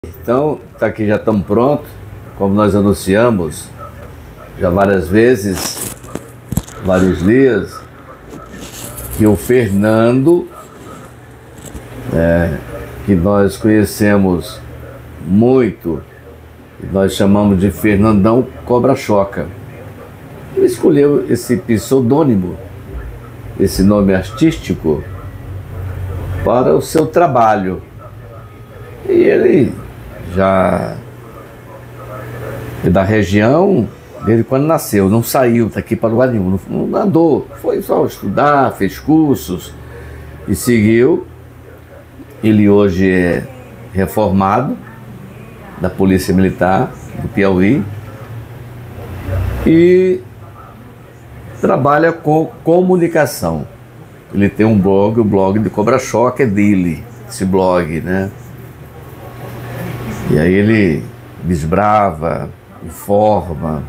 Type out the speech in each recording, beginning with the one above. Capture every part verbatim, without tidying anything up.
Então, tá aqui, já estamos prontos, como nós anunciamos já várias vezes, vários dias, que o Fernando, é, que nós conhecemos muito, que nós chamamos de Fernandão Cobra-Choca, ele escolheu esse pseudônimo, esse nome artístico, para o seu trabalho. E ele já é da região desde quando nasceu, não saiu daqui para lugar nenhum, não, não andou, foi só estudar, fez cursos e seguiu. Ele hoje é reformado da Polícia Militar do Piauí e trabalha com comunicação. Ele tem um blog, o blog de Cobra-Choca é dele, esse blog, né? E aí ele desbrava, informa,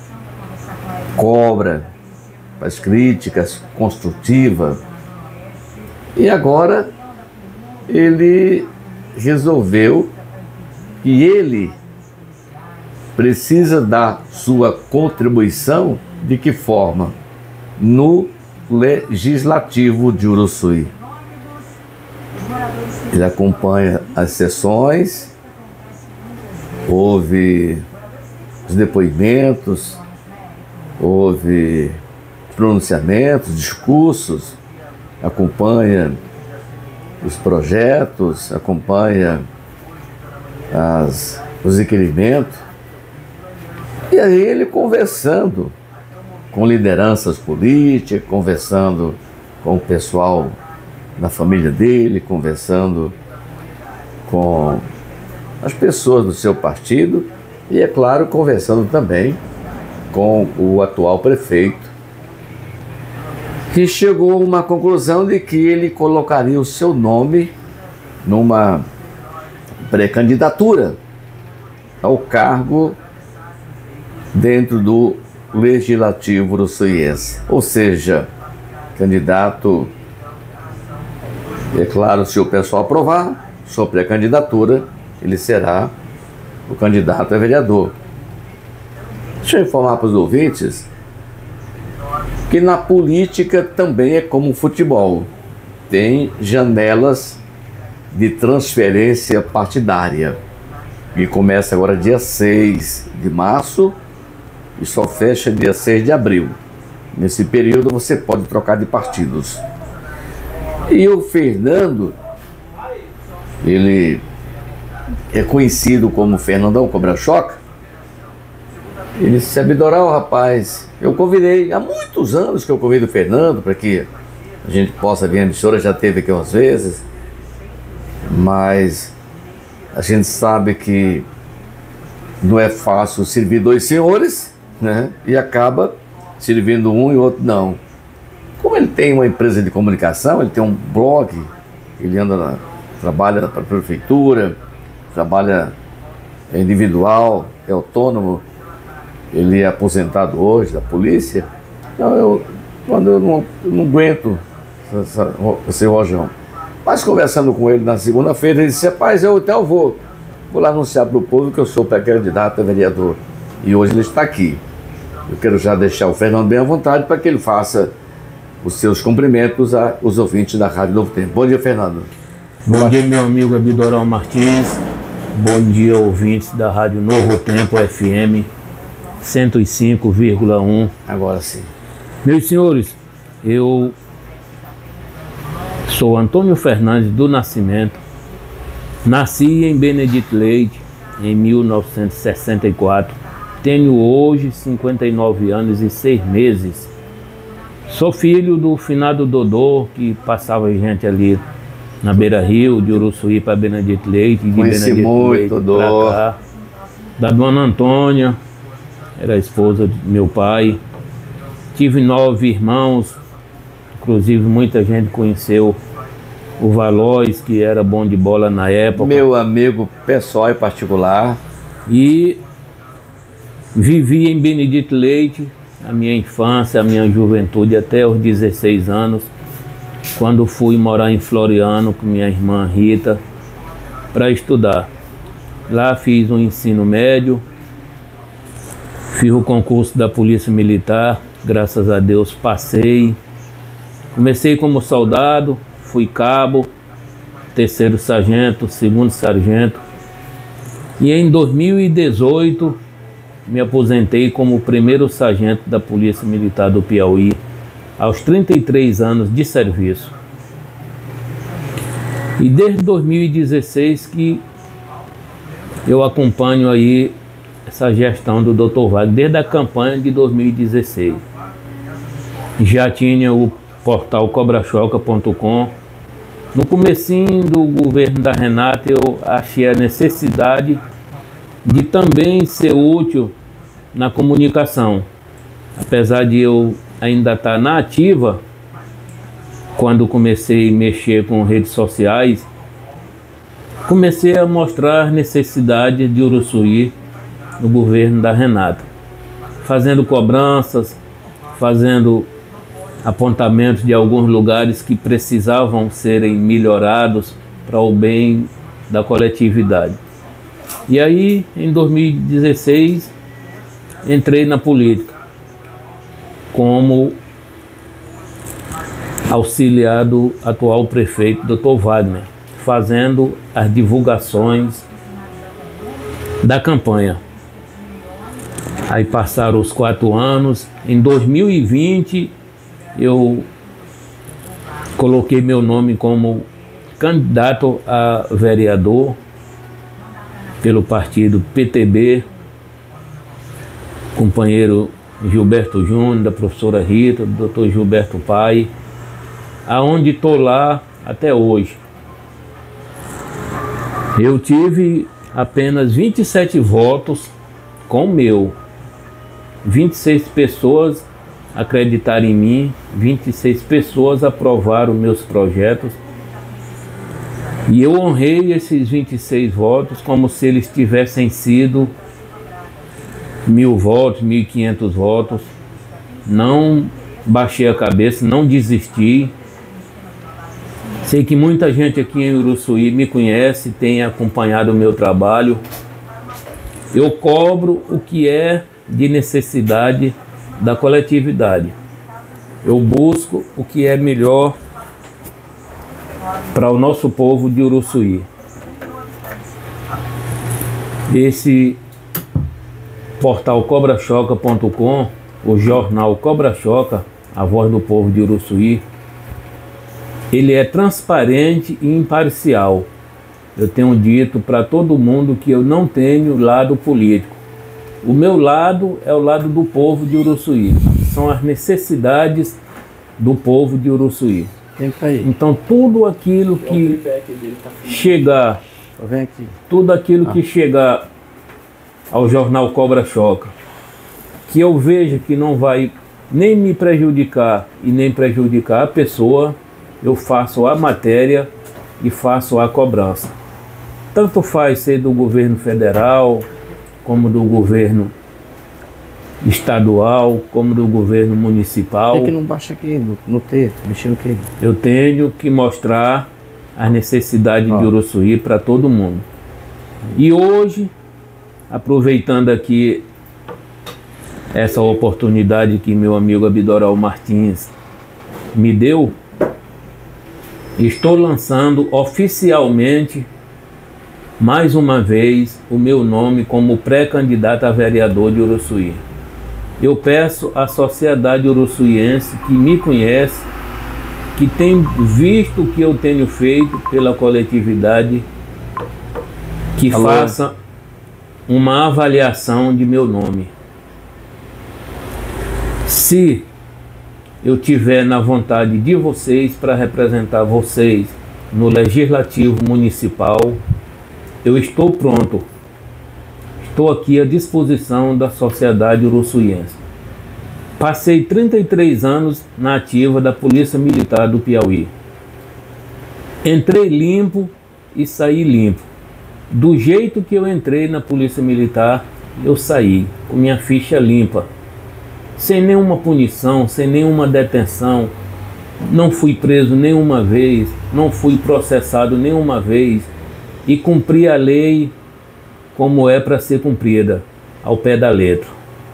cobra, faz críticas construtivas. E agora ele resolveu que ele precisa dar sua contribuição. De que forma? No Legislativo de Uruçuí. Ele acompanha as sessões, ouve os depoimentos, ouve pronunciamentos, discursos, acompanha os projetos, acompanha as, os requerimentos. E aí ele conversando com lideranças políticas, conversando com o pessoal da família dele, conversando com as pessoas do seu partido e, é claro, conversando também com o atual prefeito, que chegou a uma conclusão de que ele colocaria o seu nome numa pré-candidatura ao cargo dentro do Legislativo uruçuiense. Ou seja, candidato, é claro, se o pessoal aprovar sua pré-candidatura, ele será o candidato a vereador. Deixa eu informar para os ouvintes que na política também é como o futebol. Tem janelas de transferência partidária, que começa agora dia seis de março e só fecha dia seis de abril. Nesse período você pode trocar de partidos. E o Fernando, ele é conhecido como Fernandão Cobra-Choca. Ele disse: Abidoral, rapaz, eu convidei, há muitos anos que eu convido o Fernando para que a gente possa vir à emissora, já teve aqui umas vezes, mas a gente sabe que não é fácil servir dois senhores, né? E acaba servindo um e o outro não. Como ele tem uma empresa de comunicação, ele tem um blog, ele anda na, trabalha para a prefeitura, trabalha individual, é autônomo, ele é aposentado hoje da polícia. Então eu, quando eu não, eu não aguento essa, esse rojão. Mas conversando com ele na segunda-feira, ele disse: rapaz, eu até vou, vou lá anunciar para o povo que eu sou pré-candidato a vereador. E hoje ele está aqui. Eu quero já deixar o Fernando bem à vontade para que ele faça os seus cumprimentos aos ouvintes da Rádio Novo Tempo. Bom dia, Fernando. Bom dia, meu amigo Abidoral Martins. Bom dia, ouvintes da Rádio Novo Tempo F M cento e cinco vírgula um. Agora sim. Meus senhores, eu sou Antônio Fernandes do Nascimento. Nasci em Benedito Leite em mil novecentos e sessenta e quatro. Tenho hoje cinquenta e nove anos e seis meses. Sou filho do finado Dodô, que passava gente ali na Beira-Rio, de Uruçuí para Benedito Leite, de Conheci Benedito muito, Leite Dodô. para cá. Da dona Antônia, era a esposa do meu pai. Tive nove irmãos, inclusive muita gente conheceu o Valois, que era bom de bola na época. Meu amigo pessoal e particular. E vivi em Benedito Leite a minha infância, a minha juventude até os dezesseis anos, quando fui morar em Floriano com minha irmã Rita para estudar. Lá fiz um ensino médio, fiz o concurso da Polícia Militar, graças a Deus passei. Comecei como soldado, fui cabo, terceiro sargento, segundo sargento. E em dois mil e dezoito me aposentei como primeiro sargento da Polícia Militar do Piauí, aos trinta e três anos de serviço. E desde dois mil e dezesseis que eu acompanho aí essa gestão do doutor Wagner, desde a campanha de dois mil e dezesseis. Já tinha o portal cobra choca ponto com. No comecinho do governo da Renata, eu achei a necessidade de também ser útil na comunicação. Apesar de eu ainda estar na ativa, quando comecei a mexer com redes sociais, comecei a mostrar necessidade de Uruçuí no governo da Renata, fazendo cobranças, fazendo apontamentos de alguns lugares que precisavam serem melhorados para o bem da coletividade. E aí, em dois mil e dezesseis, entrei na política como auxiliar do atual prefeito, doutor Wagner, fazendo as divulgações da campanha. Aí passaram os quatro anos. Em dois mil e vinte, eu coloquei meu nome como candidato a vereador pelo partido P T B, companheiro Gilberto Júnior, da professora Rita, do doutor Gilberto Pai, aonde estou lá até hoje. Eu tive apenas vinte e sete votos com o meu, vinte e seis pessoas acreditaram em mim, vinte e seis pessoas aprovaram meus projetos, e eu honrei esses vinte e seis votos como se eles tivessem sido mil votos, mil e quinhentos votos. Não baixei a cabeça, não desisti. Sei que muita gente aqui em Uruçuí me conhece, tem acompanhado o meu trabalho. Eu cobro o que é de necessidade da coletividade. Eu busco o que é melhor para o nosso povo de Uruçuí. Esse portal cobra choca ponto com, o jornal Cobra Choca, a voz do povo de Uruçuí, ele é transparente e imparcial. Eu tenho dito para todo mundo que eu não tenho lado político. O meu lado é o lado do povo de Uruçuí. São as necessidades do povo de Uruçuí. Então tudo aquilo que chegar, tudo aquilo que chegar ao jornal Cobra Choca, que eu veja que não vai nem me prejudicar e nem prejudicar a pessoa, eu faço a matéria e faço a cobrança. Tanto faz ser do governo federal, como do governo estadual, como do governo municipal. Tem que não baixa aqui no, no texto, mexendo o que? Eu tenho que mostrar as necessidades ah. de Uruçuí para todo mundo. E hoje, aproveitando aqui essa oportunidade que meu amigo Abdoral Martins me deu, estou lançando oficialmente, mais uma vez, o meu nome como pré-candidato a vereador de Uruçuí. Eu peço à sociedade uruçuiense que me conhece, que tem visto o que eu tenho feito pela coletividade, que Alô? faça uma avaliação de meu nome. Se eu tiver na vontade de vocês para representar vocês no Legislativo Municipal, eu estou pronto. Estou aqui à disposição da sociedade uruçuiense. Passei trinta e três anos na ativa da Polícia Militar do Piauí. Entrei limpo e saí limpo. Do jeito que eu entrei na Polícia Militar, eu saí com minha ficha limpa. Sem nenhuma punição, sem nenhuma detenção. Não fui preso nenhuma vez, não fui processado nenhuma vez. E cumpri a lei como é para ser cumprida, ao pé da letra.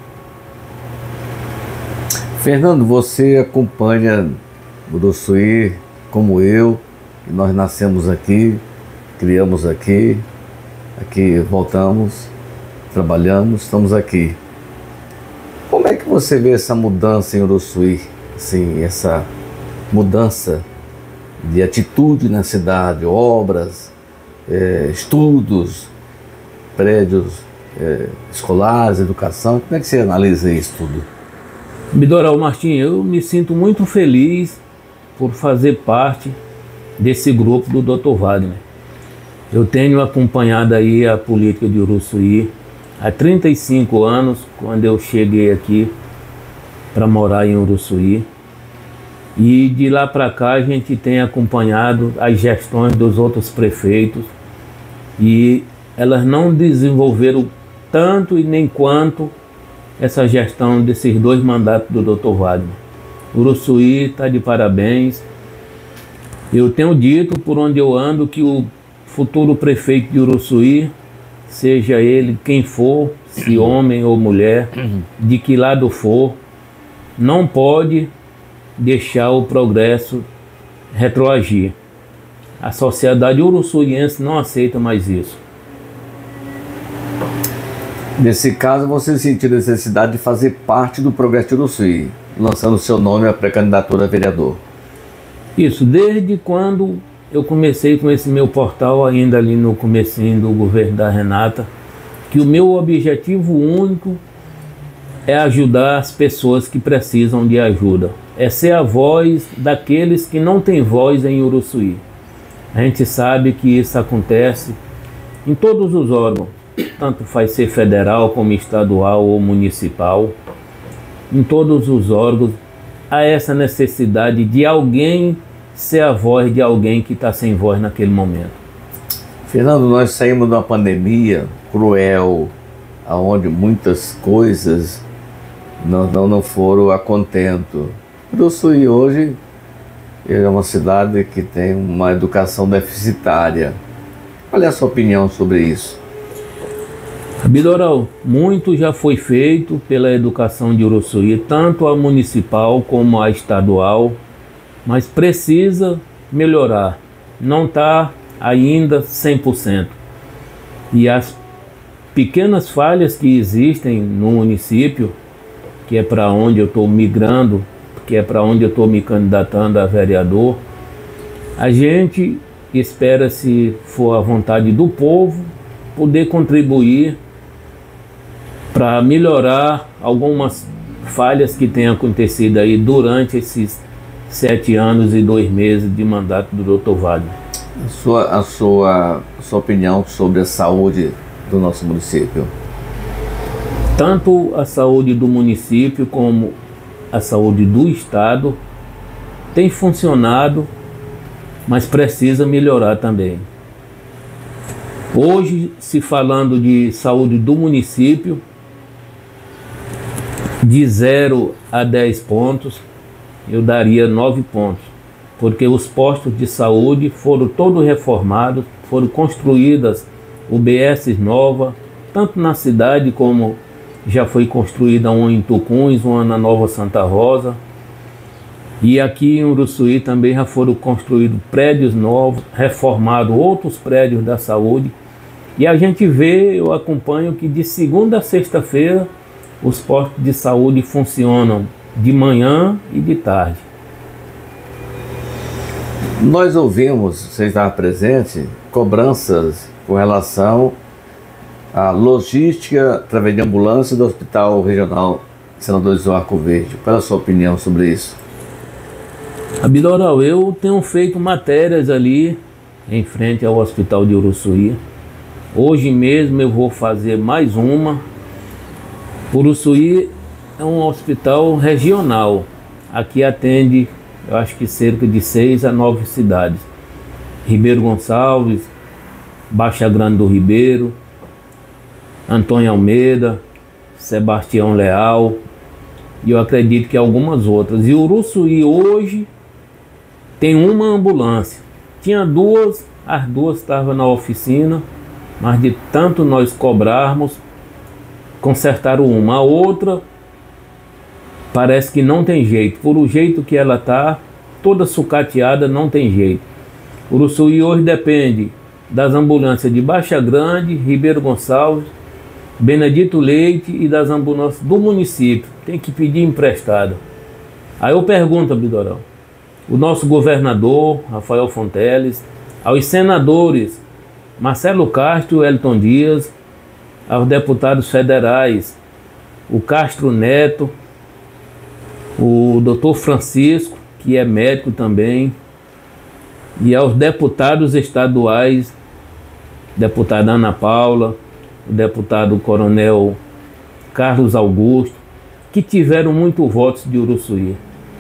Fernando, você acompanha Uruçuí como eu, que nós nascemos aqui, criamos aqui, aqui voltamos, trabalhamos, estamos aqui. Como é que você vê essa mudança em Uruçuí, assim, essa mudança de atitude na cidade, obras, é, estudos, prédios é, escolares, educação? Como é que você analisa isso tudo? Bidoral Martins, eu me sinto muito feliz por fazer parte desse grupo do doutor Wagner. Eu tenho acompanhado aí a política de Uruçuí há trinta e cinco anos, quando eu cheguei aqui para morar em Uruçuí. E de lá para cá a gente tem acompanhado as gestões dos outros prefeitos e elas não desenvolveram tanto e nem quanto essa gestão desses dois mandatos do doutor Wagner. Uruçuí está de parabéns. Eu tenho dito por onde eu ando que o futuro prefeito de Uruçuí, seja ele quem for, se homem ou mulher, de que lado for, não pode deixar o progresso retroagir. A sociedade uruçuiense não aceita mais isso. Nesse caso, você sentiu necessidade de fazer parte do Progresso de Uruçuí, lançando seu nome à pré-candidatura a vereador. Isso, desde quando eu comecei com esse meu portal, ainda ali no comecinho do governo da Renata, que o meu objetivo único é ajudar as pessoas que precisam de ajuda. É ser a voz daqueles que não têm voz em Uruçuí. A gente sabe que isso acontece em todos os órgãos, tanto faz ser federal como estadual ou municipal. Em todos os órgãos há essa necessidade de alguém ser a voz de alguém que está sem voz naquele momento. Fernando, nós saímos de uma pandemia cruel, onde muitas coisas não, não, não foram a contento. Uruçuí hoje é uma cidade que tem uma educação deficitária. Qual é a sua opinião sobre isso? Bidoral, muito já foi feito pela educação de Uruçuí, tanto a municipal como a estadual, mas precisa melhorar. Não está ainda cem por cento. E as pequenas falhas que existem no município, que é para onde eu estou migrando, que é para onde eu estou me candidatando a vereador, a gente espera, se for a vontade do povo, poder contribuir para melhorar algumas falhas que têm acontecido aí durante esses sete anos e dois meses de mandato do doutor Wagner. A sua, a sua, a sua opinião sobre a saúde do nosso município? Tanto a saúde do município como a saúde do estado tem funcionado, mas precisa melhorar também. Hoje, se falando de saúde do município, de zero a dez pontos, eu daria nove pontos, porque os postos de saúde foram todos reformados, foram construídas U B S novas, tanto na cidade como já foi construída uma em Tucuns, uma na Nova Santa Rosa. E aqui em Uruçuí também já foram construídos prédios novos, reformados outros prédios da saúde. E a gente vê, eu acompanho que de segunda a sexta-feira os postos de saúde funcionam de manhã e de tarde. Nós ouvimos, você estava presente, cobranças com relação à logística através de ambulância do Hospital Regional Senador José Arco Verde. Qual é a sua opinião sobre isso? Bidoral, eu tenho feito matérias ali em frente ao Hospital de Uruçuí. Hoje mesmo eu vou fazer mais uma. Uruçuí é um hospital regional. Aqui atende, eu acho que cerca de seis a nove cidades. Ribeiro Gonçalves, Baixa Grande do Ribeiro, Antônio Almeida, Sebastião Leal, e eu acredito que algumas outras. E Uruçuí hoje tem uma ambulância. Tinha duas, as duas estavam na oficina, mas de tanto nós cobrarmos, consertaram uma. A outra parece que não tem jeito. Por o jeito que ela está, toda sucateada, não tem jeito. Uruçuí hoje depende das ambulâncias de Baixa Grande, Ribeiro Gonçalves, Benedito Leite e das ambulâncias do município. Tem que pedir emprestado. Aí eu pergunto, Abidorão, o nosso governador, Rafael Fonteles, aos senadores Marcelo Castro e Elton Dias, aos deputados federais, o Castro Neto, o doutor Francisco, que é médico também, e aos deputados estaduais, deputada Ana Paula, o deputado Coronel Carlos Augusto, que tiveram muito votos de Uruçuí.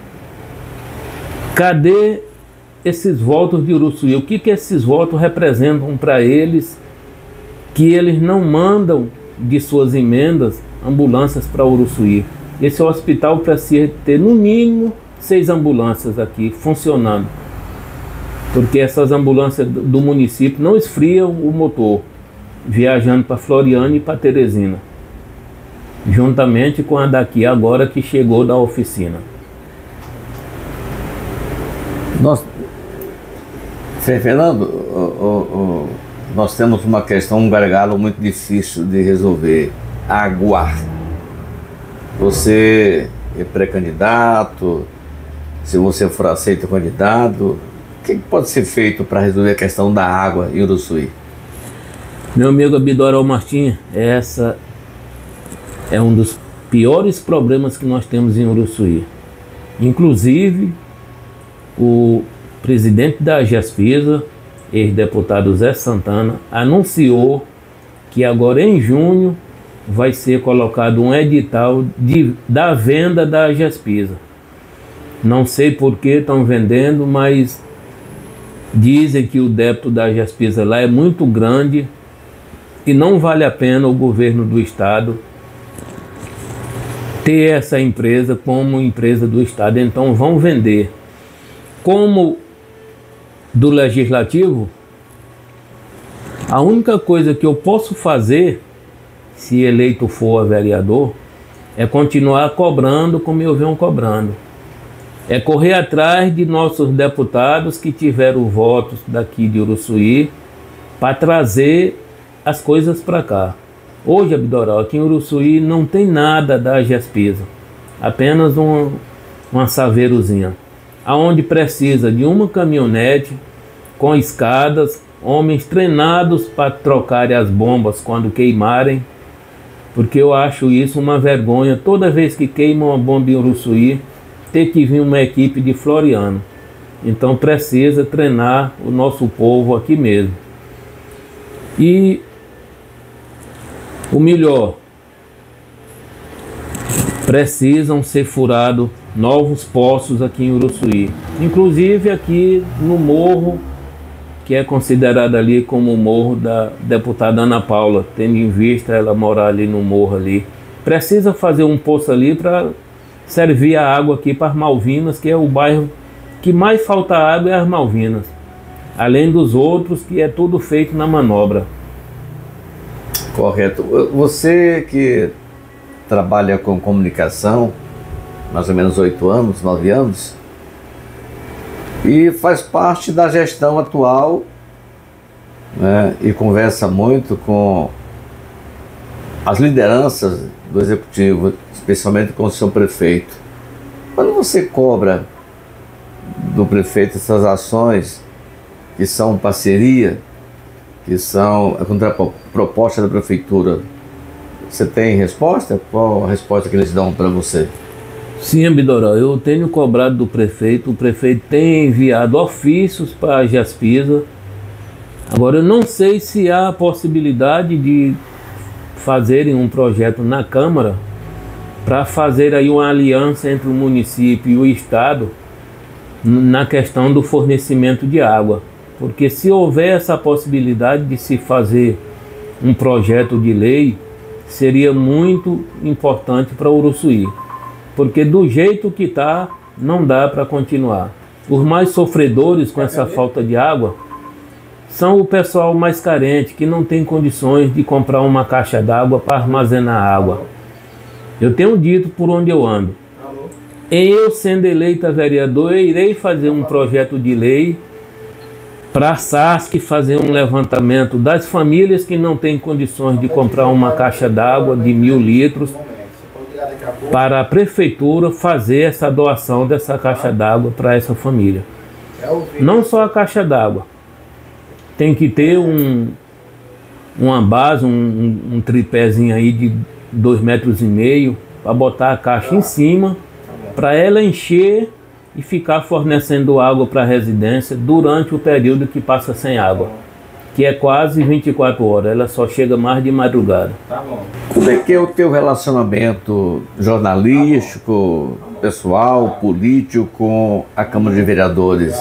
Cadê esses votos de Uruçuí? O que, que esses votos representam para eles, que eles não mandam de suas emendas ambulâncias para Uruçuí? Esse hospital precisa ter no mínimo seis ambulâncias aqui funcionando, porque essas ambulâncias do município não esfriam o motor, viajando para Floriano e para Teresina, juntamente com a daqui agora que chegou da oficina. Nós, Fernando, o, o, o, nós temos uma questão, um gargalo muito difícil de resolver: água. Você é pré-candidato, se você for aceito candidato, o que pode ser feito para resolver a questão da água em Uruçuí? Meu amigo Abidorão Martins, essa é um dos piores problemas que nós temos em Uruçuí. Inclusive, o presidente da Gespisa, ex-deputado Zé Santana, anunciou que agora em junho vai ser colocado um edital de, da venda da Gespisa. Não sei por que estão vendendo, mas dizem que o débito da Gespisa lá é muito grande e não vale a pena o governo do estado ter essa empresa como empresa do estado, então vão vender. Como do legislativo, a única coisa que eu posso fazer, se eleito for a vereador, é continuar cobrando como eu venho cobrando. É correr atrás de nossos deputados que tiveram votos daqui de Uruçuí para trazer as coisas para cá. Hoje, Abidorão, aqui em Uruçuí não tem nada da Gespisa, apenas um, uma saveirozinha, aonde precisa de uma caminhonete com escadas, homens treinados para trocarem as bombas quando queimarem, porque eu acho isso uma vergonha. Toda vez que queima uma bomba em Uruçuí, ter que vir uma equipe de Floriano. Então precisa treinar o nosso povo aqui mesmo. E o melhor, precisam ser furados novos poços aqui em Uruçuí, inclusive aqui no morro, que é considerado ali como o morro da deputada Ana Paula, tendo em vista ela morar ali no morro ali. Precisa fazer um poço ali para servir a água aqui para as Malvinas, que é o bairro que mais falta água, é as Malvinas, além dos outros que é tudo feito na manobra. Correto. Você que trabalha com comunicação, mais ou menos oito anos, nove anos, e faz parte da gestão atual, né, e conversa muito com as lideranças do executivo, especialmente com o seu prefeito. Quando você cobra do prefeito essas ações que são parceria, que são a contraproposta da prefeitura, você tem resposta? Qual a resposta que eles dão para você? Sim, Abidorão, eu tenho cobrado do prefeito, o prefeito tem enviado ofícios para a Gespisa. Agora eu não sei se há a possibilidade de fazerem um projeto na Câmara para fazer aí uma aliança entre o município e o estado na questão do fornecimento de água. Porque se houver essa possibilidade de se fazer um projeto de lei, seria muito importante para Uruçuí. Porque do jeito que está, não dá para continuar. Os mais sofredores com essa falta de água são o pessoal mais carente, que não tem condições de comprar uma caixa d'água para armazenar água. Eu tenho dito por onde eu ando. Eu, sendo eleita vereador, eu irei fazer um projeto de lei para a S A S C fazer um levantamento das famílias que não têm condições de comprar uma caixa d'água de mil litros, para a prefeitura fazer essa doação dessa caixa d'água para essa família. Não só a caixa d'água, tem que ter um, uma base, um, um, um tripézinho aí de dois metros e meio para botar a caixa em cima, para ela encher e ficar fornecendo água para a residência durante o período que passa sem água, que é quase vinte e quatro horas, ela só chega mais de madrugada. Tá bom. Como é que é o teu relacionamento jornalístico, pessoal, político com a Câmara de Vereadores?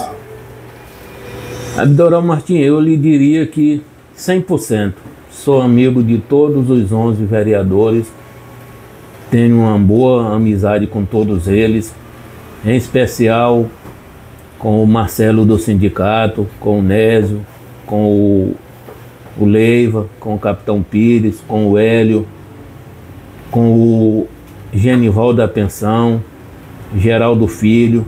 Abdorão Martins, eu lhe diria que cem por cento. Sou amigo de todos os onze vereadores, tenho uma boa amizade com todos eles, em especial com o Marcelo do sindicato, com o Nésio, com o, o Leiva, com o Capitão Pires, com o Hélio, com o Genival da Pensão, Geraldo Filho.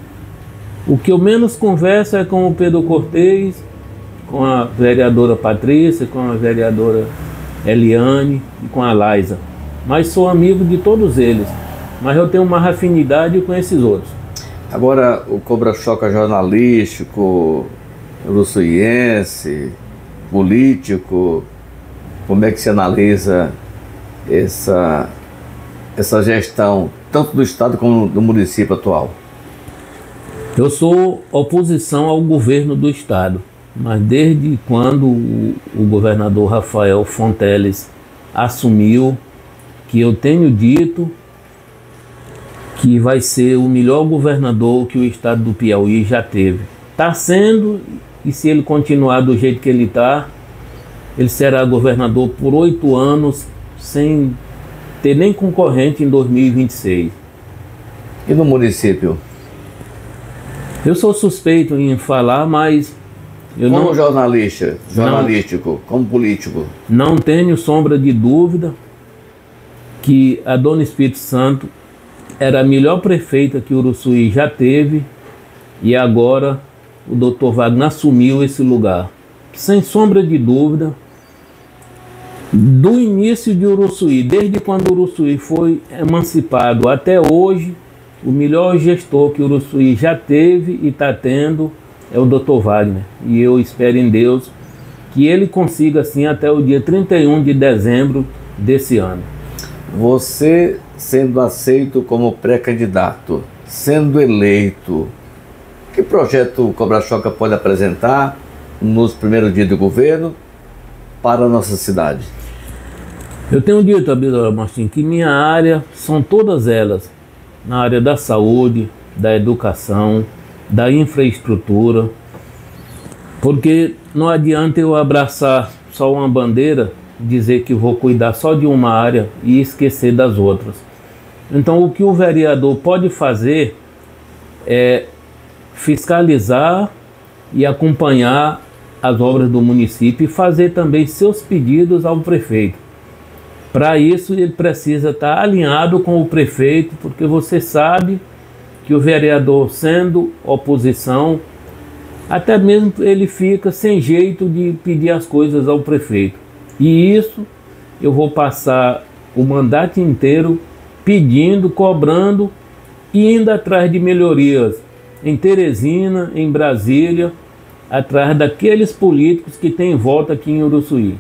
O que eu menos converso é com o Pedro Cortez, com a vereadora Patrícia, com a vereadora Eliane e com a Laisa. Mas sou amigo de todos eles, mas eu tenho uma afinidade com esses outros. Agora, o cobra-choca jornalístico, uruçuiense, político, como é que se analisa essa, essa gestão, tanto do Estado como do município atual? Eu sou oposição ao governo do Estado, mas desde quando o, o governador Rafael Fonteles assumiu, que eu tenho dito que vai ser o melhor governador que o estado do Piauí já teve. Está sendo, e se ele continuar do jeito que ele está, ele será governador por oito anos, sem ter nem concorrente em dois mil e vinte e seis. E no município? Eu sou suspeito em falar, mas eu como não, jornalista, jornalístico, não, como político, não tenho sombra de dúvida que a Dona Espírito Santo era a melhor prefeita que Uruçuí já teve, e agora o doutor Wagner assumiu esse lugar. Sem sombra de dúvida, do início de Uruçuí, desde quando Uruçuí foi emancipado até hoje, o melhor gestor que Uruçuí já teve e está tendo é o doutor Wagner. E eu espero em Deus que ele consiga assim até o dia trinta e um de dezembro desse ano. Você sendo aceito como pré-candidato, sendo eleito, que projeto o Cobra-Choca pode apresentar nos primeiros dias do governo para a nossa cidade? Eu tenho dito, Abdorão Martins, que minha área são todas elas, na área da saúde, da educação, da infraestrutura, porque não adianta eu abraçar só uma bandeira, dizer que vou cuidar só de uma área e esquecer das outras. Então o que o vereador pode fazer é fiscalizar e acompanhar as obras do município e fazer também seus pedidos ao prefeito. Para isso ele precisa estar alinhado com o prefeito, porque você sabe que o vereador, sendo oposição, até mesmo ele fica sem jeito de pedir as coisas ao prefeito. E isso eu vou passar o mandato inteiro pedindo, cobrando e indo atrás de melhorias em Teresina, em Brasília, atrás daqueles políticos que têm volta aqui em Uruçuí.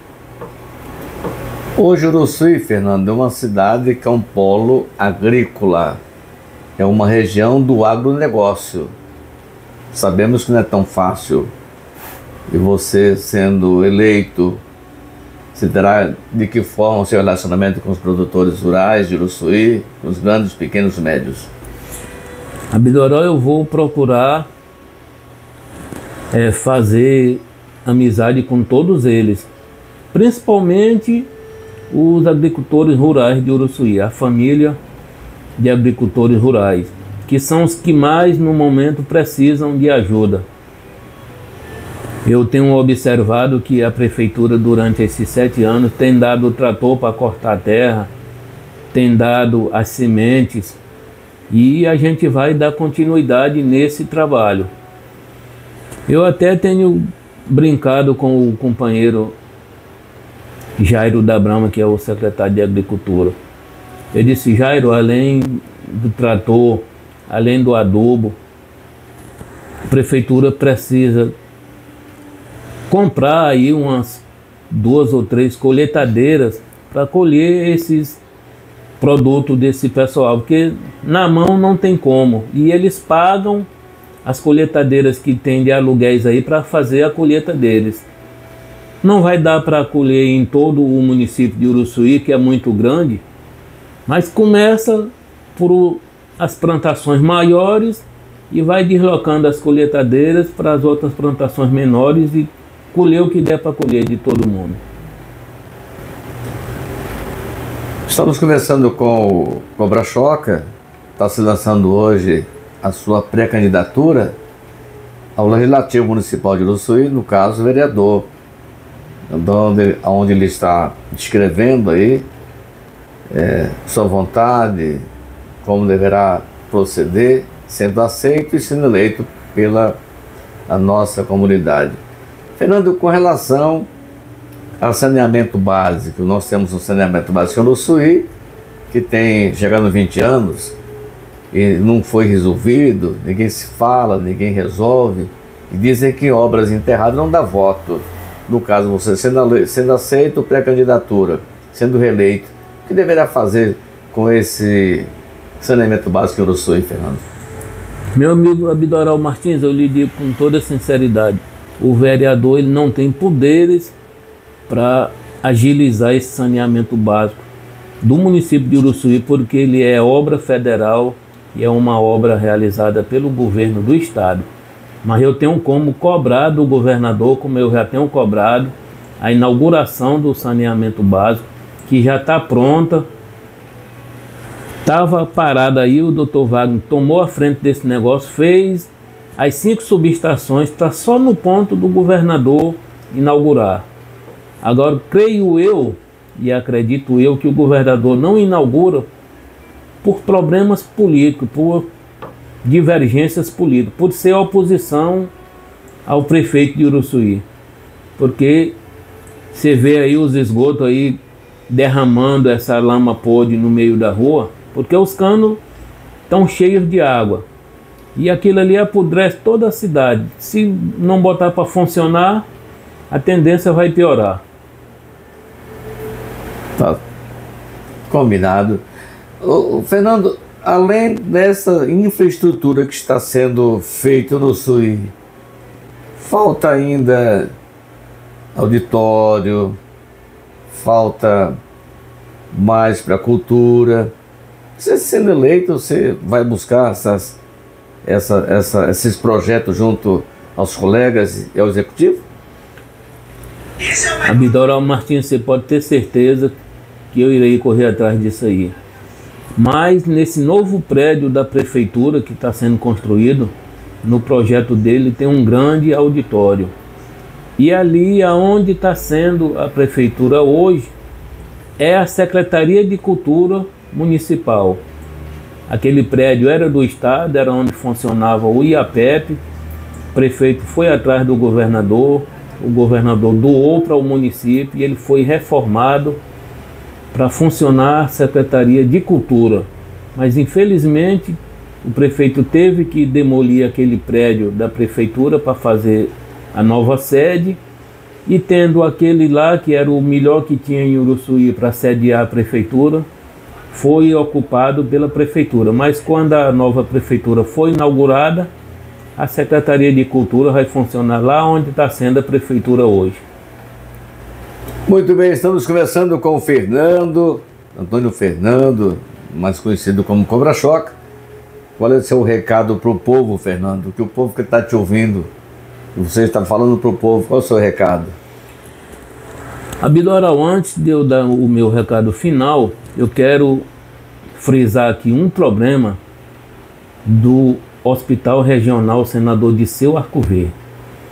Hoje Uruçuí, Fernando, é uma cidade que é um polo agrícola, é uma região do agronegócio. Sabemos que não é tão fácil, e você sendo eleito, se terá de que forma o seu relacionamento com os produtores rurais de Uruçuí, com os grandes, pequenos, médios? Abdorão, eu vou procurar é, fazer amizade com todos eles, principalmente os agricultores rurais de Uruçuí, a família de agricultores rurais, que são os que mais no momento precisam de ajuda. Eu tenho observado que a prefeitura durante esses sete anos tem dado o trator para cortar a terra, tem dado as sementes e a gente vai dar continuidade nesse trabalho. Eu até tenho brincado com o companheiro Jairo da Brama, que é o secretário de Agricultura. Eu disse: Jairo, além do trator, além do adubo, a prefeitura precisa comprar aí umas duas ou três colheitadeiras para colher esses produtos desse pessoal, porque na mão não tem como, e eles pagam as colheitadeiras que tem de aluguéis aí para fazer a colheita deles. Não vai dar para colher em todo o município de Uruçuí, que é muito grande, mas começa por as plantações maiores e vai deslocando as colheitadeiras para as outras plantações menores e colher o que der para colher de todo mundo. Estamos conversando com o Cobra-Choca, está se lançando hoje a sua pré-candidatura ao Legislativo Municipal de Uruçuí, no caso, vereador, onde, onde ele está descrevendo aí é, sua vontade, como deverá proceder, sendo aceito e sendo eleito pela a nossa comunidade. Fernando, com relação ao saneamento básico, nós temos um saneamento básico no Uruçuí, que tem chegando vinte anos, e não foi resolvido, ninguém se fala, ninguém resolve, e dizem que obras enterradas não dá voto. No caso, você sendo, sendo aceito, pré-candidatura, sendo reeleito, o que deverá fazer com esse saneamento básico em Uruçuí, Fernando? Meu amigo Abidoral Martins, eu lhe digo com toda sinceridade, o vereador ele não tem poderes para agilizar esse saneamento básico do município de Uruçuí, porque ele é obra federal e é uma obra realizada pelo governo do estado. Mas eu tenho como cobrar do governador, como eu já tenho cobrado, a inauguração do saneamento básico, que já está pronta. Estava parada aí, o doutor Wagner tomou a frente desse negócio, fez as cinco subestações, está só no ponto do governador inaugurar. Agora, creio eu, e acredito eu, que o governador não inaugura por problemas políticos, por divergências políticas, por ser oposição ao prefeito de Uruçuí. Porque você vê aí os esgotos aí derramando essa lama podre no meio da rua, porque os canos estão cheios de água. E aquilo ali apodrece toda a cidade. Se não botar para funcionar, a tendência vai piorar. Tá combinado. Ô, Fernando, além dessa infraestrutura que está sendo feita no Uruçuí, falta ainda auditório, falta mais para a cultura. Você sendo eleito, você vai buscar essas, essa, essa, esses projetos junto aos colegas e ao executivo? Abidoral Martins, você pode ter certeza que eu irei correr atrás disso aí. Mas nesse novo prédio da prefeitura que está sendo construído, no projeto dele tem um grande auditório. E ali aonde está sendo a prefeitura hoje é a Secretaria de Cultura Municipal. Aquele prédio era do estado, era onde funcionava o I A P E P. O prefeito foi atrás do governador, o governador doou para o município e ele foi reformado para funcionar a Secretaria de Cultura. Mas infelizmente o prefeito teve que demolir aquele prédio da prefeitura para fazer a nova sede, e tendo aquele lá que era o melhor que tinha em Uruçuí para sediar a prefeitura, foi ocupado pela prefeitura. Mas quando a nova prefeitura foi inaugurada, a Secretaria de Cultura vai funcionar lá onde está sendo a prefeitura hoje. Muito bem, estamos conversando com o Fernando, Antônio Fernando, mais conhecido como Cobra-Choca. Qual é o seu recado para o povo, Fernando? Que o povo que está te ouvindo, você está falando para o povo, qual é o seu recado? Abidoral, antes de eu dar o meu recado final, eu quero frisar aqui um problema do Hospital Regional Senador Dirceu Arco Verde.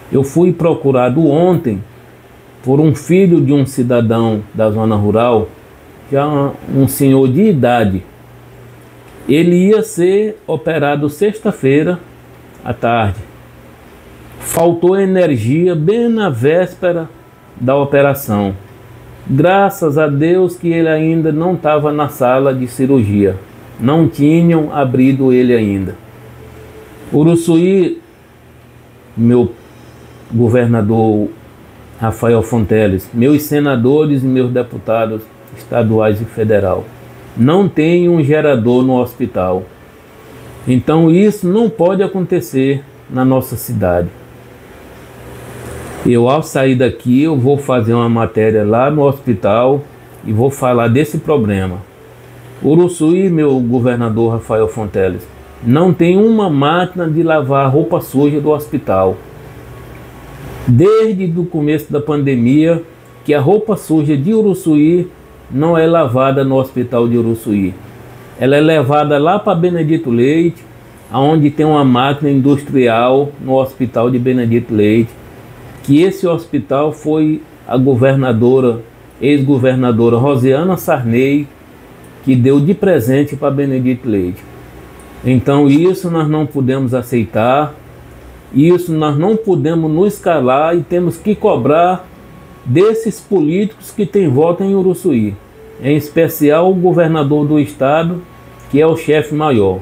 Eu fui procurado ontem por um filho de um cidadão da zona rural, já um senhor de idade. Ele ia ser operado sexta-feira à tarde. Faltou energia bem na véspera da operação. Graças a Deus que ele ainda não estava na sala de cirurgia. Não tinham abrido ele ainda. Uruçuí, meu governador Rafael Fonteles, meus senadores e meus deputados estaduais e federal, não tem um gerador no hospital. Então isso não pode acontecer na nossa cidade. Eu, ao sair daqui, eu vou fazer uma matéria lá no hospital e vou falar desse problema. Uruçuí, meu governador Rafael Fonteles, não tem uma máquina de lavar roupa suja do hospital. Desde o começo da pandemia, que a roupa suja de Uruçuí não é lavada no hospital de Uruçuí. Ela é levada lá para Benedito Leite, onde tem uma máquina industrial no hospital de Benedito Leite, que esse hospital foi a governadora, ex-governadora Rosiana Sarney, que deu de presente para Benedito Leite. Então isso nós não podemos aceitar, isso nós não podemos nos calar e temos que cobrar desses políticos que têm voto em Uruçuí, em especial o governador do estado, que é o chefe maior.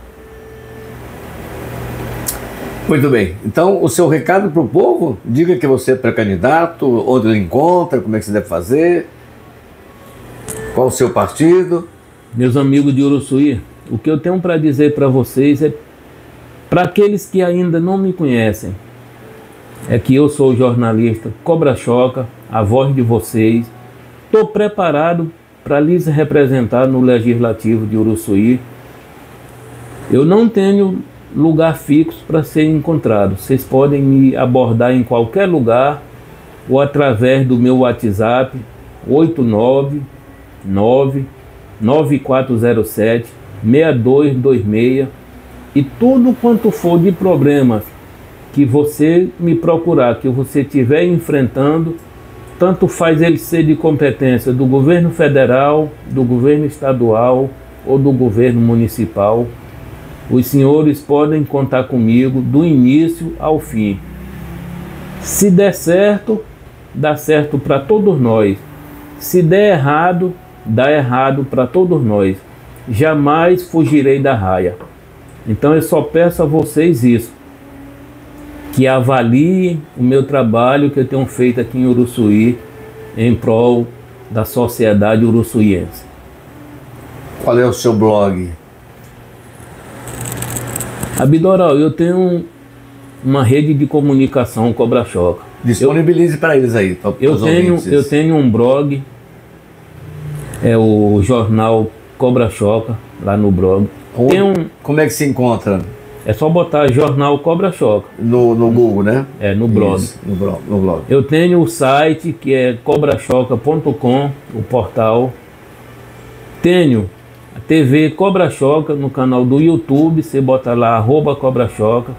Muito bem. Então, o seu recado para o povo, diga que você é pré-candidato, onde ele encontra, como é que você deve fazer, qual o seu partido. Meus amigos de Uruçuí, o que eu tenho para dizer para vocês é, para aqueles que ainda não me conhecem, é que eu sou o jornalista Cobra Choca, a voz de vocês. Estou preparado para lhes representar no Legislativo de Uruçuí. Eu não tenho lugar fixo para ser encontrado. Vocês podem me abordar em qualquer lugar ou através do meu WhatsApp oito nove nove nove quatro zero sete seis dois dois seis, e tudo quanto for de problemas que você me procurar, que você estiver enfrentando, tanto faz ele ser de competência do governo federal, do governo estadual ou do governo municipal, os senhores podem contar comigo do início ao fim. Se der certo, dá certo para todos nós. Se der errado, dá errado para todos nós. Jamais fugirei da raia. Então eu só peço a vocês isso, que avaliem o meu trabalho que eu tenho feito aqui em Uruçuí em prol da sociedade uruçuiense. Qual é o seu blog? Abidoral, eu tenho uma rede de comunicação Cobra Choca. Disponibilize para eles aí. Pra, eu, tenho, eu tenho um blog, é o jornal Cobra Choca, lá no blog. Onde, tem um, como é que se encontra? É só botar jornal Cobra Choca. No, no Google, né? É, no blog. Isso, no blog, no blog. Eu tenho o site que é cobra choca ponto com, o portal. Tenho a T V Cobra Choca no canal do YouTube, você bota lá, arroba Cobra Choca.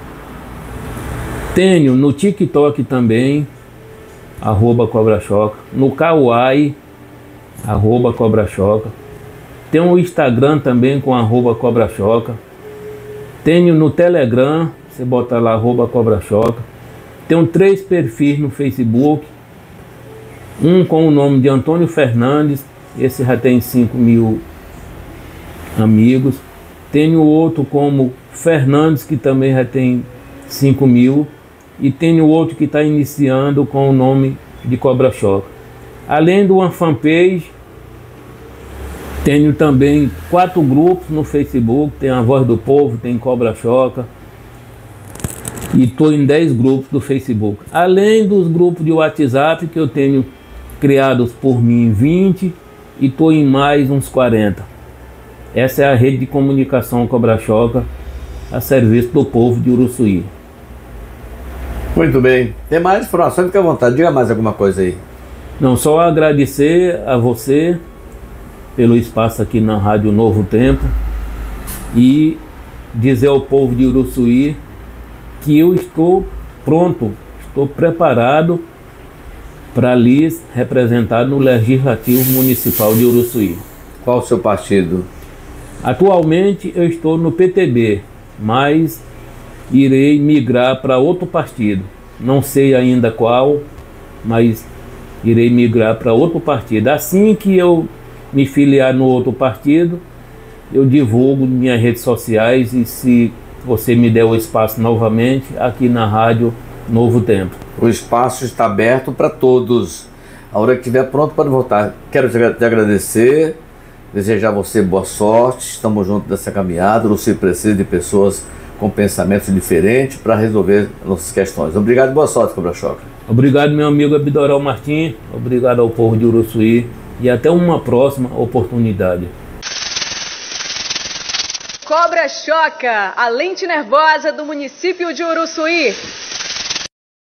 Tenho no TikTok também, arroba Cobra Choca. No Kawaii, arroba Cobra Choca. Tenho o Instagram também com arroba Cobra Choca. Tenho no Telegram, você bota lá, arroba Cobra Choca. Tenho três perfis no Facebook. Um com o nome de Antônio Fernandes, esse já tem cinco mil amigos. Tenho outro como Fernandes, que também já tem cinco mil. E tenho outro que está iniciando com o nome de Cobra Choca. Além de uma fanpage, tenho também quatro grupos no Facebook. Tem a Voz do Povo, tem Cobra Choca. E estou em dez grupos do Facebook. Além dos grupos de WhatsApp que eu tenho criados por mim vinte, e estou em mais uns quarenta. Essa é a rede de comunicação Cobra Choca a serviço do povo de Uruçuí. Muito bem. Tem mais informações? Fique à vontade. Diga mais alguma coisa aí. Não, só agradecer a você pelo espaço aqui na Rádio Novo Tempo e dizer ao povo de Uruçuí que eu estou pronto, estou preparado para lhes representar no Legislativo Municipal de Uruçuí. Qual o seu partido? Atualmente eu estou no P T B, mas irei migrar para outro partido. Não sei ainda qual, mas irei migrar para outro partido. Assim que eu me filiar no outro partido, eu divulgo em minhas redes sociais e, se você me der o espaço novamente, aqui na Rádio Novo Tempo. O espaço está aberto para todos. A hora que estiver pronto, pode voltar. Quero te agradecer, desejar a você boa sorte. Estamos juntos nessa caminhada. Você precisa de pessoas com pensamentos diferentes para resolver nossas questões. Obrigado e boa sorte, Cobra Choca. Obrigado, meu amigo Abidoral Martins. Obrigado ao povo de Uruçuí. E até uma próxima oportunidade. Cobra Choca, a lente nervosa do município de Uruçuí.